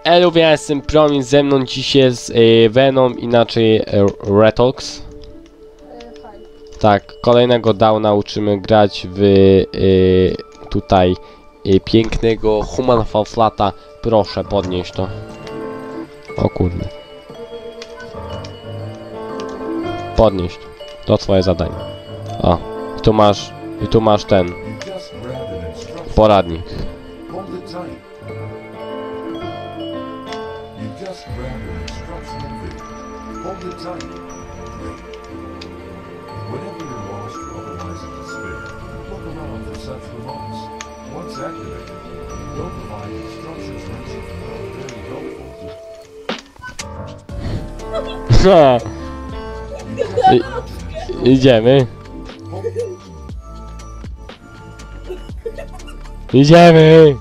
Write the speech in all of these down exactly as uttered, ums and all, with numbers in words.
Elu, ja jestem Promis, ze mną dzisiaj jest y, Venom, inaczej y, Retox. Tak, kolejnego downa uczymy grać w y, tutaj y, pięknego Human Fall Flata. Proszę podnieść to. O kurde. Podnieść. To twoje zadanie. O, i tu masz, i tu masz ten poradnik. I, idziemy. Idziemy.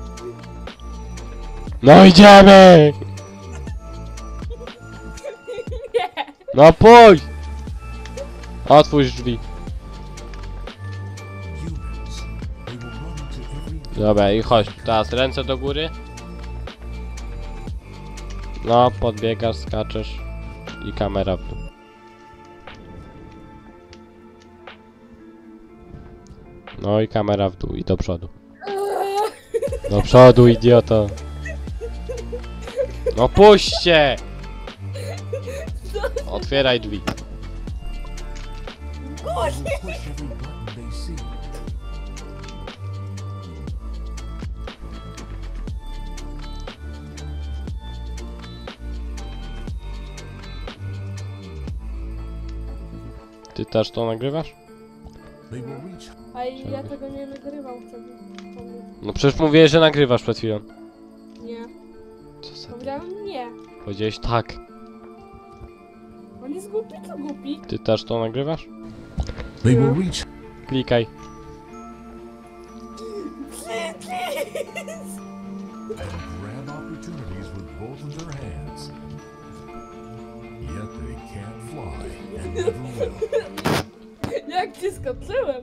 No idziemy. No pójdź. Otwórz drzwi. Dobra, i chodź. Teraz ręce do góry. No, podbiegasz, skaczesz i kamera w dół. No i kamera w dół i do przodu. Do przodu, idioto. No puśćcie! Otwieraj drzwi. Ty też to nagrywasz? A ja tego nie nagrywam wtedy. No przecież mówiłeś, że nagrywasz przed chwilą. Nie. Co za... Powiedziałem nie. Powiedziałeś tak. On jest głupi, co głupi? Ty też to nagrywasz? They will reach. Klikaj. Please, please. And grab opportunities with both of their hands. Yet they can't fly and never will. Jak cię skoczyłem?